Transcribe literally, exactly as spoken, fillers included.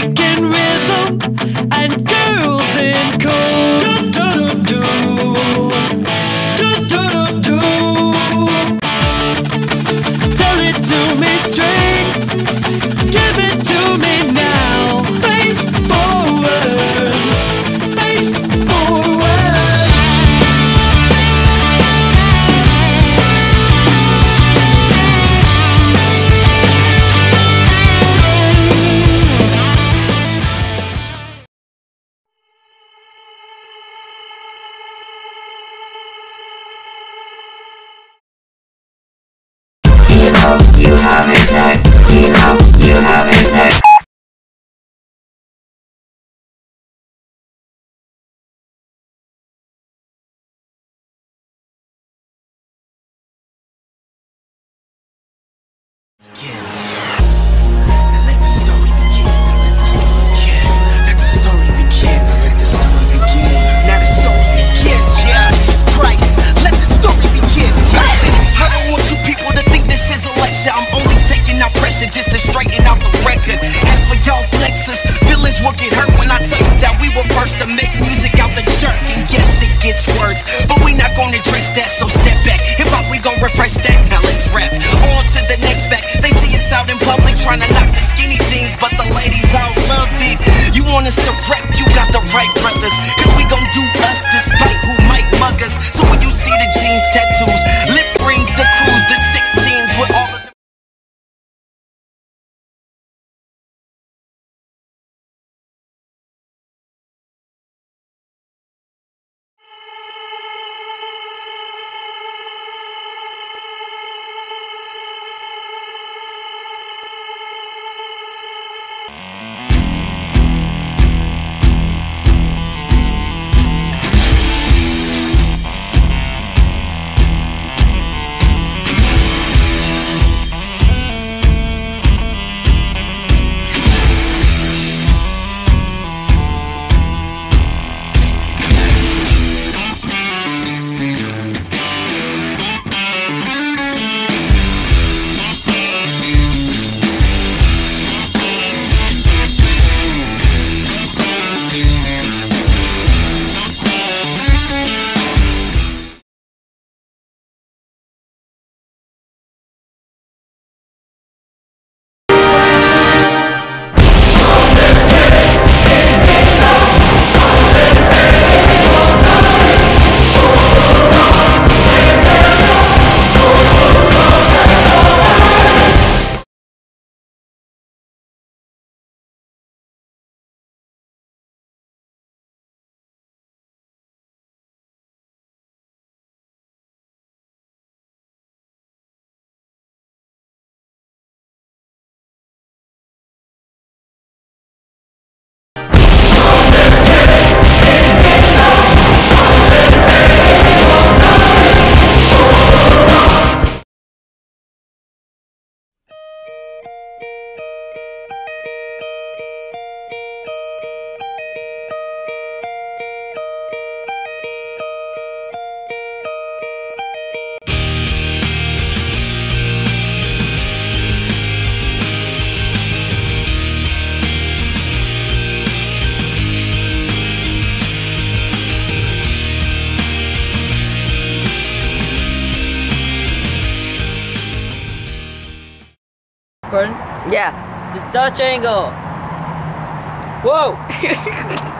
breaking rhythm and girls in cool. Do do do do do do do. Tell it to me straight, give it to me now. Face forward, face forward. You know you have it next. You know you have it next. Just to straighten out the record. And for y'all flexers, feelings will get hurt when I tell you that we were first to make music out the jerk. And yes, it gets worse, but we not gonna address that, so step back. If not, we gon' refresh that. Now let's rap. On to the next fact. They see us out in public trying to knock the skinny jeans, but the ladies all love it. You want us to rap, you got the right brothers, cause we gon' do us despite who might mug us. So when you see the jeans tattoos, lip rings, the crews, the sick teams with all of Yeah. This is Dutch Angle. Whoa!